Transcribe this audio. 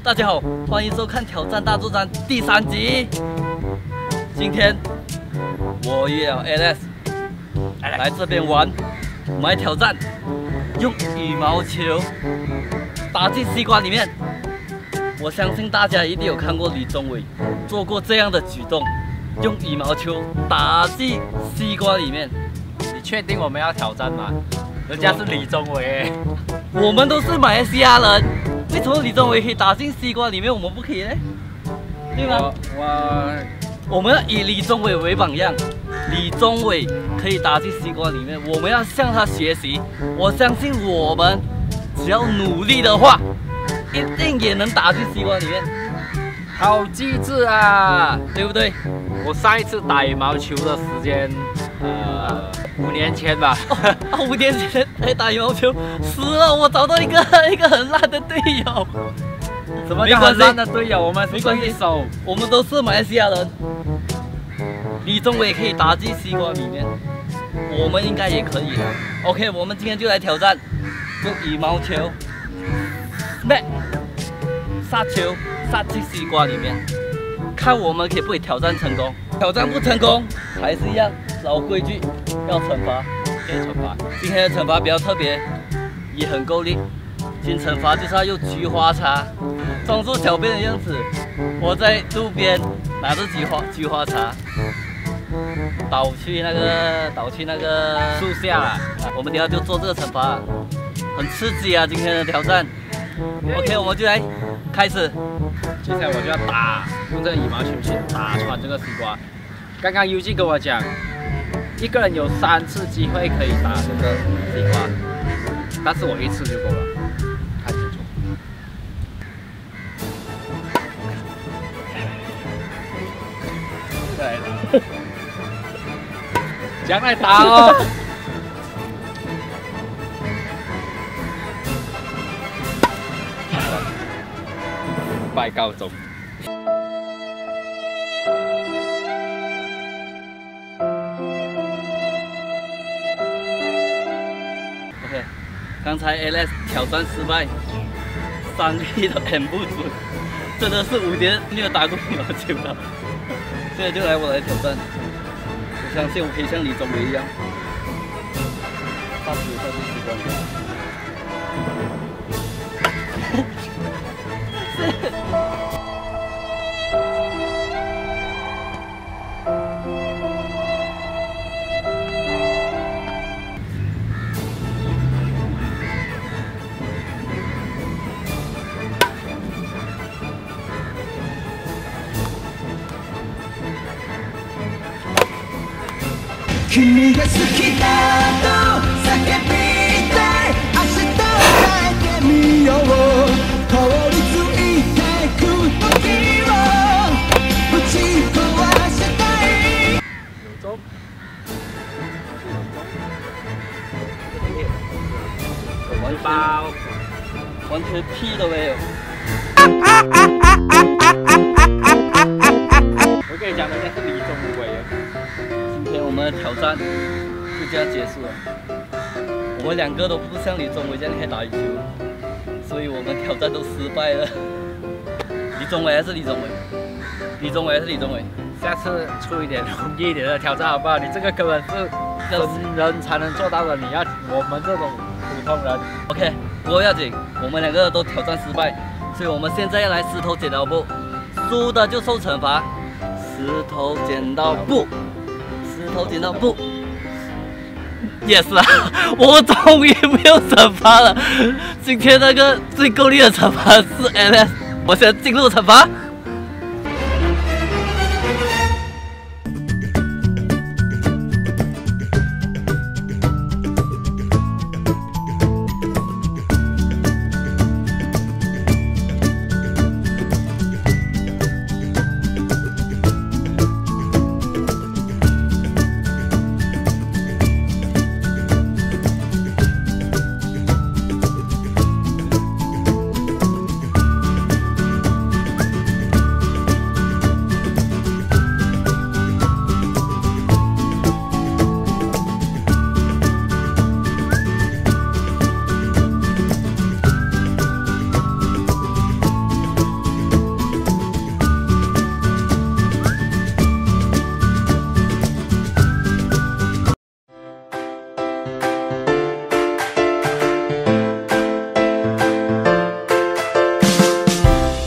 大家好，欢迎收看《挑战大作战》第3集。今天我约了 Alex 来这边玩，我们来挑战用羽毛球打进西瓜里面。我相信大家一定有看过李宗伟做过这样的举动，用羽毛球打进西瓜里面。 你确定我们要挑战吗？人家是李宗伟， 我们都是马来西亚人，为什么李宗伟可以打进西瓜里面，我们不可以呢？对吗？我们要以李宗伟为榜样，李宗伟可以打进西瓜里面，我们要向他学习。我相信我们只要努力的话，一定也能打进西瓜里面。 好机智啊， 对不对？ 我上一次打羽毛球的时间，5年前吧。 5年前才打羽毛球，死了！我找到一个很烂的队友。 什么叫很烂的队友？我们没关系， 我们都是马来西亚人。李宗伟可以打进西瓜里面，我们应该也可以的。OK， 我们今天就来挑战用羽毛球杀球杀进西瓜里面，看我们可不可以挑战成功。挑战不成功，还是一样老规矩，要惩罚。今天的惩罚比较特别，也很够力。今天惩罚就是要用菊花茶，装作小便的样子。我在路边拿着菊花茶，倒去那个树下了。 我们等下就做这个惩罚，很刺激啊！今天的挑战。OK， 我们就来开始。 接下来我就要用这个羽毛球去打穿这个西瓜。刚刚 UG 跟我讲，一个人有3次机会可以打这个西瓜，但是我1次就够了。看清楚。再来打，这样来打哦。败告终。 OK， 刚才 Alex 挑战失败，3粒都很不准，真的是5年没有打过羽毛球了。现在就来我来挑战，我相信我可以像李宗伟一样，杀进西瓜里面。 君が好きだと叫びたい明日を変えてみよう通り過ぎてく時をぶち壊したい有中， 完全屁都没有。 我跟你讲，人家是李宗伟。 今天我们的挑战就这样结束了。我们2个都不像李宗伟这样可以打羽球，所以我们挑战都失败了。李宗伟还是李宗伟，李宗伟还是李宗伟。 下次出一点容易一点的挑战好不好？你这个根本是神人才能做到的，你要我们这种普通人。 OK， 不过不要紧，我们2个都挑战失败，所以我们现在要来石头剪刀布，输的就受惩罚。石头剪刀布。石头剪刀布 ，yes 啊！我终于没有惩罚了。今天那个最够力的惩罚是 Alex， 我现在进入惩罚。